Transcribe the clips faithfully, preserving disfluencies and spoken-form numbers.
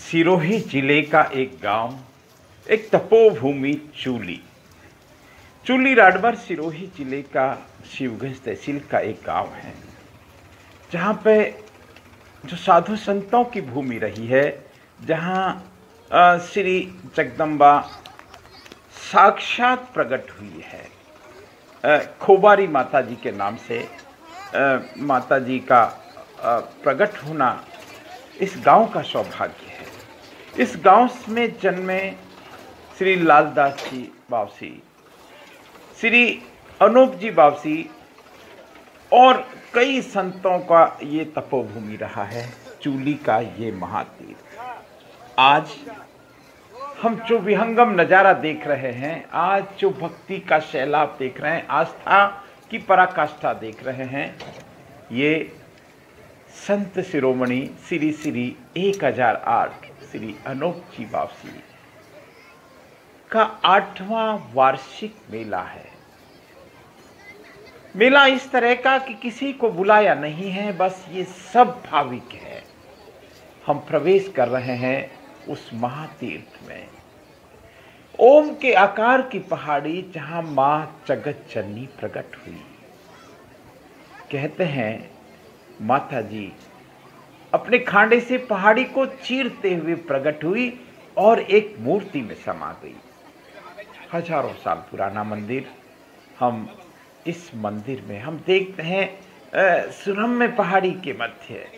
सिरोही जिले का एक गांव, एक तपोभूमि चूली। चूली राडबर सिरोही जिले का शिवगंज तहसील का एक गांव है, जहाँ पे जो साधु संतों की भूमि रही है, जहाँ श्री जगदम्बा साक्षात प्रकट हुई है। खोबारी माता जी के नाम से आ, माता जी का प्रकट होना इस गांव का सौभाग्य है। इस गांव में जन्मे श्री लालदास जी बावसी, श्री अनूप जी बावसी और कई संतों का ये तपोभूमि रहा है, चूली का ये महातीर्थ। आज हम जो विहंगम नज़ारा देख रहे हैं, आज जो भक्ति का सैलाब देख रहे हैं, आस्था की पराकाष्ठा देख रहे हैं, ये संत शिरोमणि श्री श्री एक हजार आठ श्री अनूप जी बावसी का आठवां वार्षिक मेला है। मेला इस तरह का कि किसी को बुलाया नहीं है, बस ये सब भाविक है। हम प्रवेश कर रहे हैं उस महातीर्थ में, ओम के आकार की पहाड़ी जहां मां जगत जननी प्रकट हुई। कहते हैं माता जी अपने खांडे से पहाड़ी को चीरते हुए प्रकट हुई और एक मूर्ति में समा गई। हजारों साल पुराना मंदिर। हम इस मंदिर में हम देखते हैं सुरम्य पहाड़ी के मध्य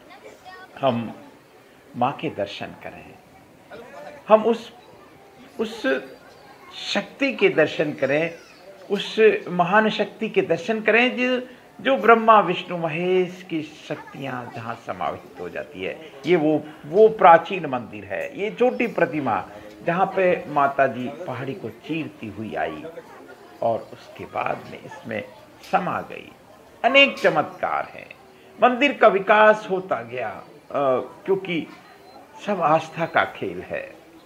हम माँ के दर्शन करें, हम उस उस शक्ति के दर्शन करें, उस महान शक्ति के दर्शन करें जो जो ब्रह्मा विष्णु महेश की शक्तियां जहां समावित हो जाती है। ये वो वो प्राचीन मंदिर है, ये छोटी प्रतिमा जहां पे माता जी पहाड़ी को चीरती हुई आई और उसके बाद में इसमें समा गई। अनेक चमत्कार हैं। मंदिर का विकास होता गया, आ, क्योंकि सब आस्था का खेल है।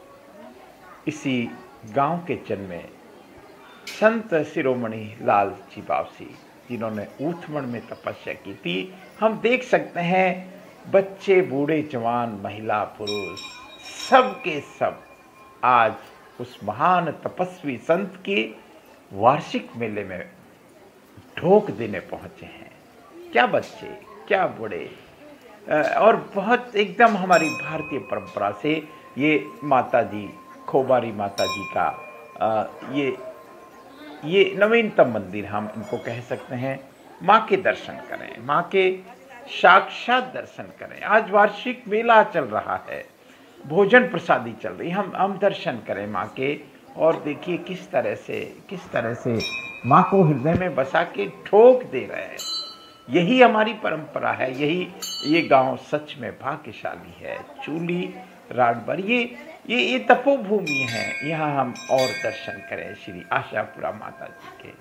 इसी गांव के जन्मे संत शिरोमणि लाल जी बावसी, जिन्होंने ऊथमण में तपस्या की थी। हम देख सकते हैं बच्चे, बूढ़े, जवान, महिला, पुरुष, सब के सब आज उस महान तपस्वी संत के वार्षिक मेले में ढोक देने पहुंचे हैं। क्या बच्चे, क्या बूढ़े, और बहुत एकदम हमारी भारतीय परंपरा से ये माता जी, खोबारी माता जी का आ, ये ये नवीनतम मंदिर हम इनको कह सकते हैं। माँ के दर्शन करें, माँ के साक्षात दर्शन करें। आज वार्षिक मेला चल रहा है, भोजन प्रसादी चल रही, हम हम दर्शन करें माँ के। और देखिए किस तरह से किस तरह से माँ को हृदय में बसा के ठोक दे रहे हैं। यही हमारी परंपरा है, यही ये गांव सच में भाग्यशाली है। चूली राडबर ये ये ये तपोभूमि है। यहाँ हम और दर्शन करें श्री आशापुरा माता जी के।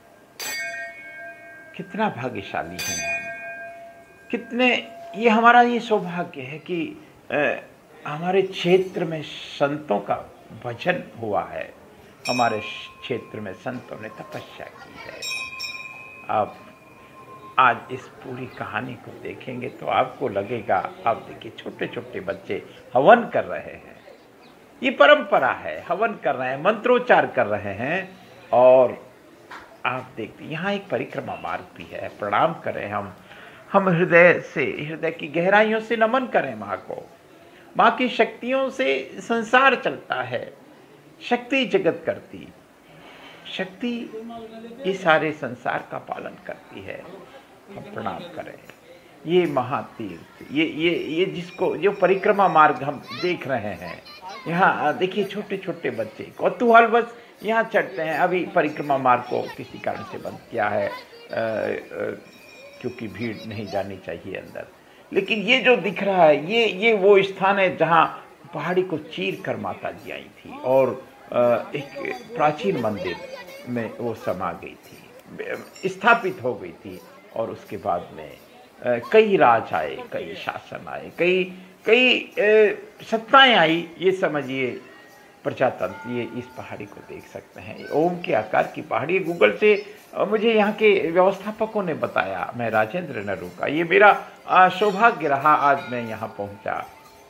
कितना भाग्यशाली हैं हम, कितने ये हमारा ये सौभाग्य है कि आ, हमारे क्षेत्र में संतों का भजन हुआ है, हमारे क्षेत्र में संतों ने तपस्या की है। आप आज इस पूरी कहानी को देखेंगे तो आपको लगेगा, आप देखिए छोटे छोटे बच्चे हवन कर रहे हैं। ये परंपरा है, हवन कर रहे हैं, मंत्रोच्चार कर रहे हैं। और आप देखते यहाँ एक परिक्रमा मार्ग भी है। प्रणाम करें हम हम हृदय से, हृदय की गहराइयों से नमन करें माँ को। माँ की शक्तियों से संसार चलता है। शक्ति जगत करती, शक्ति ये सारे संसार का पालन करती है। हम प्रणाम करें। ये महातीर्थ, ये ये ये जिसको जो परिक्रमा मार्ग हम देख रहे हैं, यहाँ देखिए छोटे छोटे बच्चे कौतूहल बस यहाँ चढ़ते हैं। अभी परिक्रमा मार्ग को किसी कारण से बंद किया है, आ, आ, क्योंकि भीड़ नहीं जानी चाहिए अंदर। लेकिन ये जो दिख रहा है, ये ये वो स्थान है जहाँ पहाड़ी को चीर कर माता जी आई थी और आ, एक प्राचीन मंदिर में वो समा गई थी, स्थापित हो गई थी। और उसके बाद में कई राज आए, कई शासन आए, कई कई सत्ताएं आई। ये समझिए प्रजातंत्र, ये इस पहाड़ी को देख सकते हैं। ओम के आकार की पहाड़ी। गूगल से मुझे यहाँ के व्यवस्थापकों ने बताया, मैं राजेंद्र नरू का, ये मेरा सौभाग्य रहा आज मैं यहाँ पहुँचा।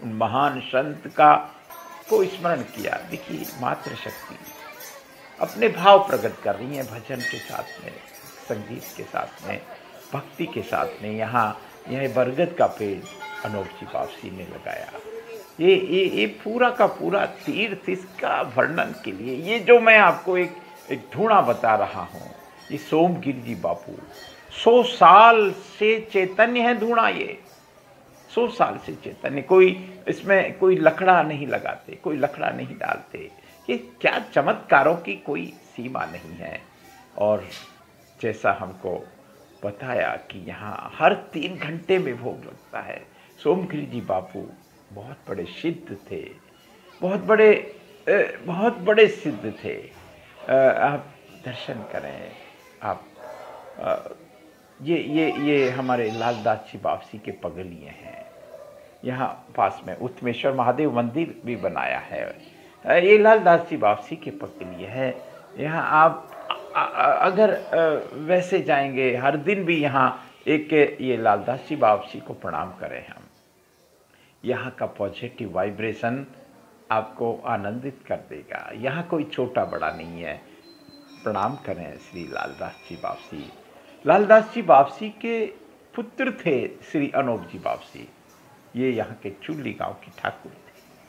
उन महान संत का को स्मरण किया। देखिए मातृशक्ति अपने भाव प्रकट कर रही हैं भजन के साथ में, संगीत के साथ में, भक्ति के साथ में। यहाँ यह बरगद का पेड़ अनोप जी वापसी ने लगाया। ये ये ये पूरा का पूरा तीर्थ, इसका वर्णन के लिए ये जो मैं आपको एक एक धूणा बता रहा हूँ, ये सोमगिर जी बापू सौ साल से चैतन्य है। धूणा ये सौ साल से चैतन्य, कोई इसमें कोई लकड़ा नहीं लगाते, कोई लकड़ा नहीं डालते। ये क्या चमत्कारों की कोई सीमा नहीं है। और जैसा हमको बताया कि यहाँ हर तीन घंटे में भोग लगता है। सोमगिर जी बापू बहुत बड़े सिद्ध थे, बहुत बड़े बहुत बड़े सिद्ध थे। आप दर्शन करें। आप ये ये ये हमारे लालदास जी वापसी के पगलिए हैं। यहाँ पास में उत्तमेश्वर महादेव मंदिर भी बनाया है। ये लालदास जी वापसी के पगलिए है। यहाँ आप अगर वैसे जाएंगे हर दिन भी यहाँ एक ये लालदास जी वापसी को प्रणाम करें हम, यहाँ का पॉजिटिव वाइब्रेशन आपको आनंदित कर देगा। यहाँ कोई छोटा बड़ा नहीं है। प्रणाम करें श्री लालदास जी वापसी। लालदास जी वापसी के पुत्र थे श्री अनोप जी वापसी। ये यहाँ के चुल्ली गांव की ठाकुर थे।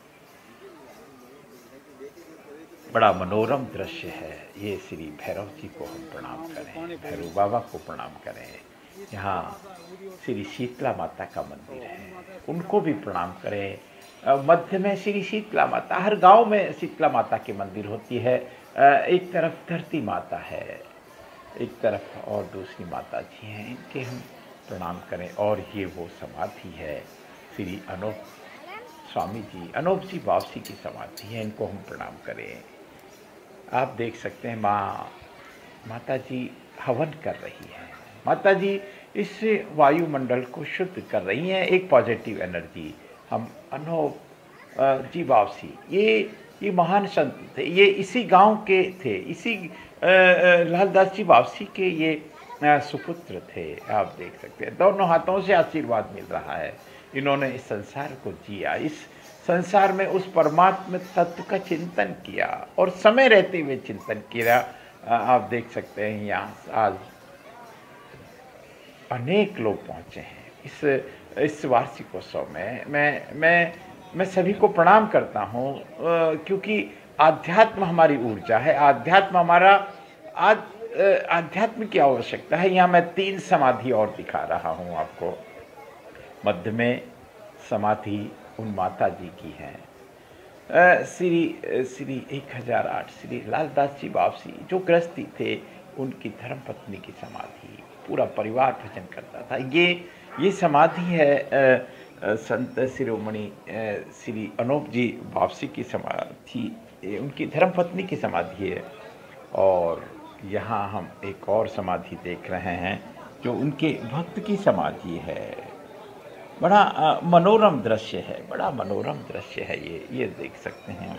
बड़ा मनोरम दृश्य है। ये श्री भैरव जी को हम प्रणाम करें, भैरव बाबा को प्रणाम करें। यहाँ श्री शीतला माता का मंदिर है, उनको भी प्रणाम करें। मध्य में श्री शीतला माता, हर गांव में शीतला माता की मंदिर होती है। एक तरफ धरती माता है, एक तरफ और दूसरी माता जी हैं, इनके हम प्रणाम करें। और ये वो समाधि है श्री अनोप स्वामी जी, अनोप जी वापसी की समाधि है, इनको हम प्रणाम करें। आप देख सकते हैं माँ माता जी हवन कर रही हैं। माता जी इस वायुमंडल को शुद्ध कर रही हैं, एक पॉजिटिव एनर्जी। हम अनोप जी वापसी, ये ये महान संत थे, ये इसी गांव के थे, इसी लालदास जी वापसी के ये सुपुत्र थे। आप देख सकते हैं दोनों हाथों से आशीर्वाद मिल रहा है। इन्होंने इस संसार को जिया, इस संसार में उस परमात्मा तत्व का चिंतन किया और समय रहते हुए चिंतन किया। आप देख सकते हैं यहाँ आज अनेक लोग पहुँचे हैं इस इस वार्षिकोत्सव में। मैं मैं मैं सभी को प्रणाम करता हूँ, क्योंकि आध्यात्म हमारी ऊर्जा है। आध्यात्म हमारा आज आध्यात्म की आवश्यकता है। यहाँ मैं तीन समाधि और दिखा रहा हूँ आपको। मध्य में समाधि उन माता जी की है, श्री श्री एक हजार आठ श्री लालदास जी वापसी जो गृहस्थी थे, उनकी धर्मपत्नी की समाधि। पूरा परिवार भजन करता था। ये ये समाधि है आ, संत शिरोमणि श्री अनोप जी वापसी की समाधि, उनकी धर्मपत्नी की समाधि है। और यहाँ हम एक और समाधि देख रहे हैं जो उनके भक्त की समाधि है। बड़ा आ, मनोरम दृश्य है, बड़ा मनोरम दृश्य है। ये ये देख सकते हैं।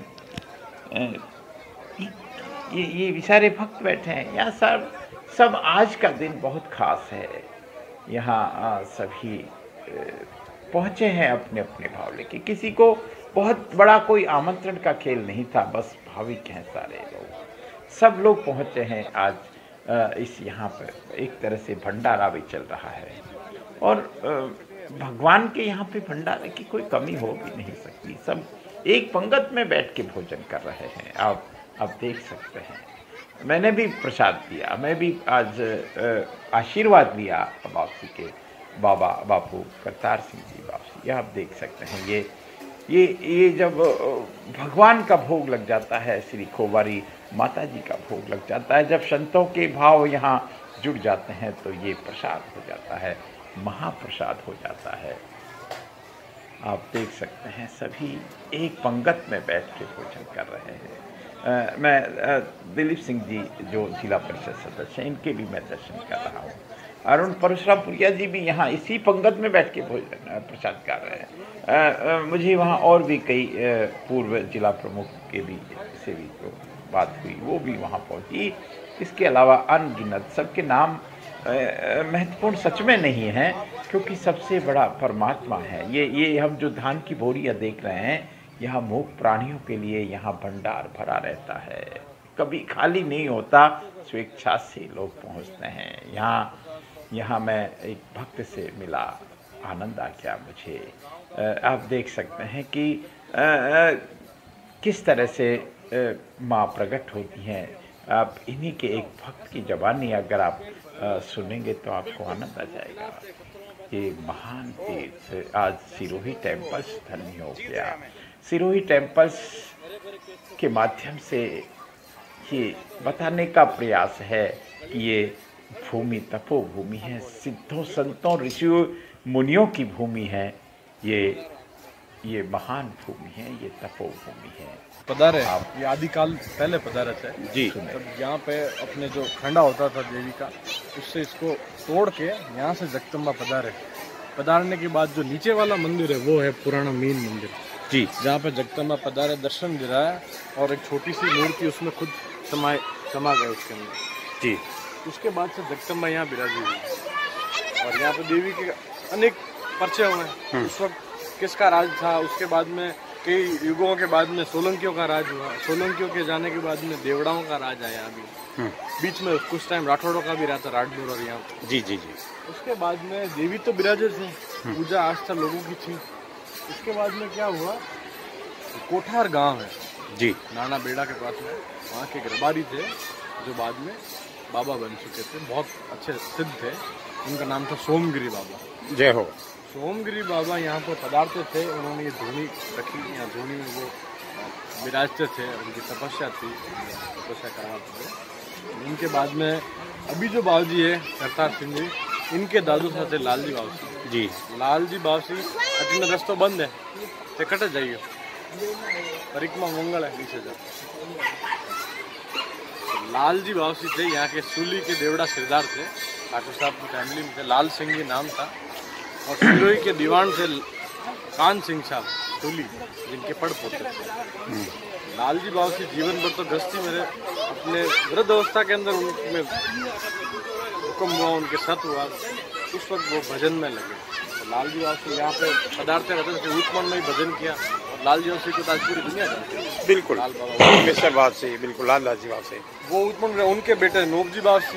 ये ये सारे भक्त बैठे हैं यहाँ। सब सब आज का दिन बहुत खास है। यहाँ सभी पहुँचे हैं अपने अपने भाव लेके। किसी को बहुत बड़ा कोई आमंत्रण का खेल नहीं था, बस भाविक हैं सारे लोग। सब लोग पहुँचे हैं आज। इस यहाँ पर एक तरह से भंडारा भी चल रहा है और भगवान के यहाँ पे भंडारे की कोई कमी हो भी नहीं सकती। सब एक पंगत में बैठ के भोजन कर रहे हैं। आप आप देख सकते हैं। मैंने भी प्रसाद दिया, मैं भी आज आशीर्वाद लिया वापसी के बाबा बापू करतार सिंह जी वापसी। आप देख सकते हैं। ये ये ये जब भगवान का भोग लग जाता है, श्री खोबारी माता जी का भोग लग जाता है, जब संतों के भाव यहाँ जुड़ जाते हैं, तो ये प्रसाद हो जाता है, महाप्रसाद हो जाता है। आप देख सकते हैं सभी एक पंगत में बैठ के भोजन कर रहे हैं। आ, मैं आ, दिलीप सिंह जी जो जिला परिषद सदस्य हैं, इनके भी मैं दर्शन कर रहा हूँ। अरुण परशुरामपुरिया जी भी यहाँ इसी पंगत में बैठ के भोजन प्रसाद कर रहे हैं। आ, आ, मुझे वहाँ और भी कई पूर्व जिला प्रमुख के भी से भी जो बात हुई, वो भी वहाँ पहुँची। इसके अलावा अनगिनत सबके नाम महत्वपूर्ण सच में नहीं है, क्योंकि सबसे बड़ा परमात्मा है। ये ये हम जो धान की बोरियां देख रहे हैं, यहाँ मूक प्राणियों के लिए यहाँ भंडार भरा रहता है, कभी खाली नहीं होता, स्वेच्छा से लोग पहुँचते हैं यहाँ। यहाँ मैं एक भक्त से मिला, आनंद आ गया मुझे। आप देख सकते हैं कि आ, आ, किस तरह से माँ प्रकट होती हैं। आप इन्हीं के एक भक्त की ज़बानी अगर आप आ, सुनेंगे तो आपको आनंद आ जाएगा। ये महान तीर्थ आज सिरोही टेम्पल्स धन्य हो गया। सिरोही टेम्पल्स के माध्यम से ये बताने का प्रयास है कि ये भूमि तपोभूमि है, सिद्धों संतों ऋषियों मुनियों की भूमि है। ये ये महान भूमि है, ये तपोभूमि है। पधारे आप, ये आदिकाल पहले पधारे थे जी। तब यहाँ पे अपने जो खंडा होता था देवी का, उससे इसको तोड़ के यहाँ से जगदम्बा पधारे। पधारने के बाद जो नीचे वाला मंदिर है वो है पुराना मेन मंदिर जी, जहाँ पे जगदम्बा पधारे, दर्शन दिलाया और एक छोटी सी मूर्ति उसमें खुद समाये समा गए उसके अंदर जी। उसके बाद से जगदम्बा यहाँ विराजी हुई और यहाँ पे देवी के अनेक परिचय हुए। उस वक्त किसका राज था, उसके बाद में कई युगों के बाद में सोलंकियों का राज हुआ, सोलंकियों के जाने के बाद में देवड़ाओं का राज आया अभी, बीच में कुछ टाइम राठौड़ों का भी रहता, राठौड़ और यहाँ जी जी जी। उसके बाद में देवी तो विराजे थे, पूजा आस्था लोगों की थी। उसके बाद में क्या हुआ, कोठार गांव है जी, नाना बेड़ा के पास में, वहाँ के गरबारी थे जो बाद में बाबा बन चुके थे, बहुत अच्छे सिद्ध थे। उनका नाम था सोमगिरी बाबा। जय हो। सोमगिरी बाबा यहाँ पर पधारते थे, उन्होंने ये धोनी रखी, यहाँ धोनी में वो विराजते थे, उनकी तपस्या थी, तपस्या कराते थे। इनके बाद में अभी जो बाबूजी है करतार सिंह जी, इनके दादू साहब थे लालजी बावसी जी। लालजी बावसी अटने रस्तो बंद है ते कट जाइए, परिक्रमा मंगल है नीचे जाओ। लालजी बावसी थे यहाँ के सूली के देवड़ा सिरदार थे, ठाकुर साहब की फैमिली में थे, लाल सिंह जी नाम था। और सिरोही के दीवान थे कान सिंह साहब सूली, जिनके पड़ पोते थे। लालजी बावसी जीवन भर तो गश्ती में रहे, अपने वृद्ध अवस्था के अंदर उनमें हुक्म हुआ, उनके सत हुआ, उस वक्त वो भजन में लगे। तो लालजी बावसी यहाँ पे पदार्थे रहते थे, उत्मन में ही भजन किया और लालजी बावसी को आज पूरी दुनिया जानती है। बिल्कुल लाल बाबा मिस्टर बावसी, बिल्कुल लाल लालजी बावसी। वो उत्मन रहे, उनके बेटे नोबजी बावसी,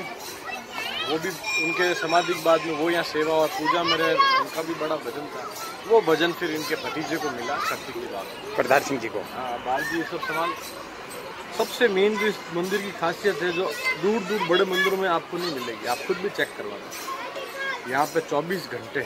वो भी उनके समाधि के बाद में वो यहाँ सेवा और पूजा में रहे, उनका भी बड़ा भजन था। वो भजन फिर इनके भतीजे को मिला, शक्ति की बात, करतार सिंह जी को। हाँ, बाल जी सब सवाल। सबसे मेन जो इस मंदिर की खासियत है, जो दूर दूर बड़े मंदिरों में आपको नहीं मिलेगी, आप खुद भी चेक करवाना। यहाँ पे चौबीस घंटे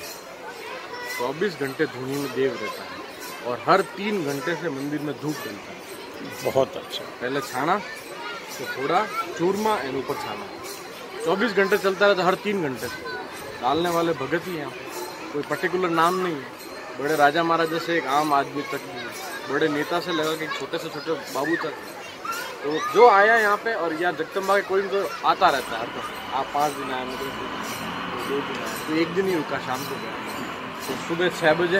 चौबीस घंटे धुनी में देव रहता है और हर तीन घंटे से मंदिर में धूप डलता है। बहुत अच्छा। पहले छाना, तो थोड़ा चूरमा एंड ऊपर छाना, चौबीस घंटे चलता रहता, हर तीन घंटे से। डालने वाले भगत ही यहाँ पे, कोई पर्टिकुलर नाम नहीं है, बड़े राजा महाराजा से एक आम आदमी तक भी है, बड़े नेता से लगा के छोटे से छोटे बाबू तक। तो जो आया यहाँ पे, और यहाँ जगदम्बा के कोई तो आता रहता है हर दफा, आप पाँच दिन आए, मतलब दो दिन आए, तो एक दिन ही रुका, शाम को गया। तो सुबह छः बजे,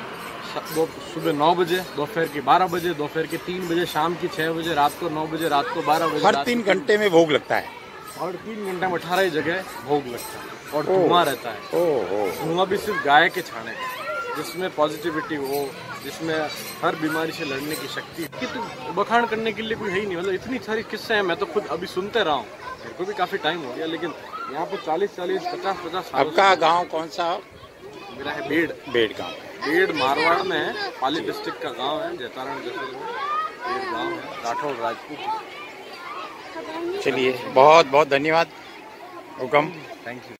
दो सुबह नौ बजे, दोपहर के बारह बजे, दोपहर के तीन बजे, शाम की छः बजे, रात को नौ बजे, रात को बारह बजे। हर तीन घंटे में भोग लगता है और तीन घंटे में अठारह जगह भोग लगता है और धुआं रहता है। ओह, धुआं भी सिर्फ गाय के छाने का, जिसमें पॉजिटिविटी हो, जिसमें हर बीमारी से लड़ने की शक्ति कि तो बखान करने के लिए कोई है ही नहीं। मतलब इतनी सारी किस्से हैं, मैं तो खुद अभी सुनते रहा हूँ, मेरे को भी काफी टाइम हो गया, लेकिन यहाँ पे चालीस चालीस पचास पचास साल। आपका गांव कौन सा? मेरा है बेड़। बेड़ गांव। बेड़ मारवाड़ में है, पाली डिस्ट्रिक्ट का गाँव है, जैतारण जैसलमेर में बेड़ गाँव है, राठौड़ राजपूत। चलिए, बहुत बहुत धन्यवाद। हुकम। Thank you.